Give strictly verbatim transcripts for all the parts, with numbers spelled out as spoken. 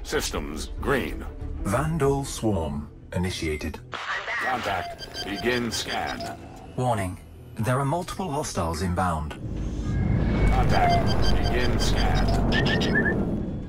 Systems green. Vanduul swarm initiated. Contact. Begin scan. Warning. There are multiple hostiles inbound. Contact. Begin scan.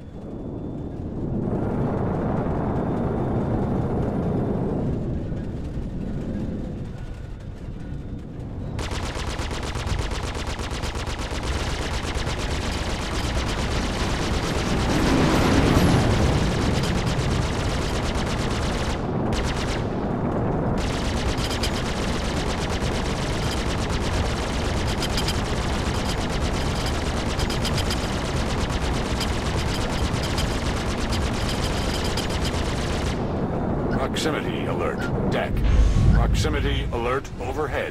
Proximity alert. Deck. Proximity alert overhead.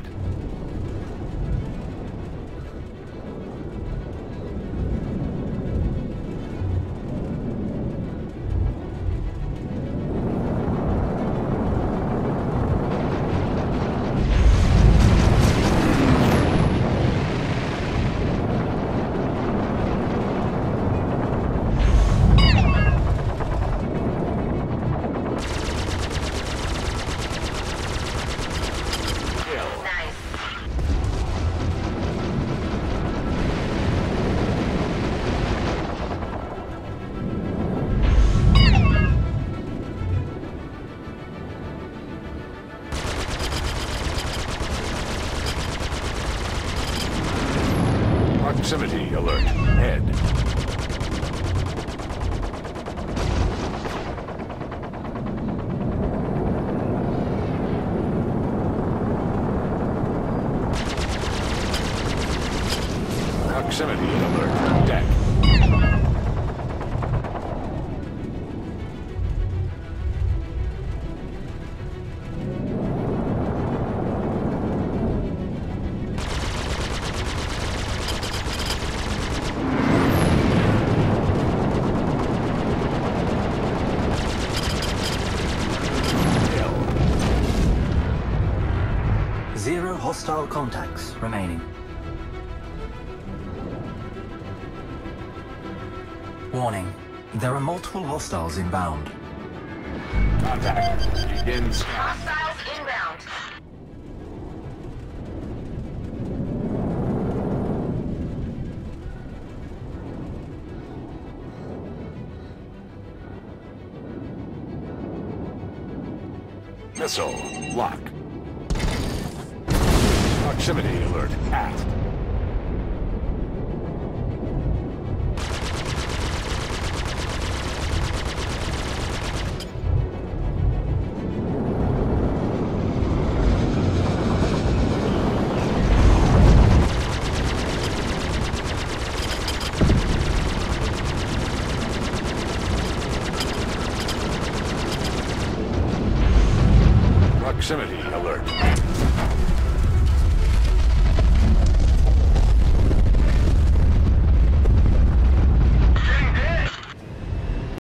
Proximity alert. Head. Proximity alert. Deck. Zero hostile contacts remaining. Warning. There are multiple hostiles inbound. Contact. Begin scan. Hostiles inbound. Missile. Lock. Proximity alert. Aft. Proximity alert.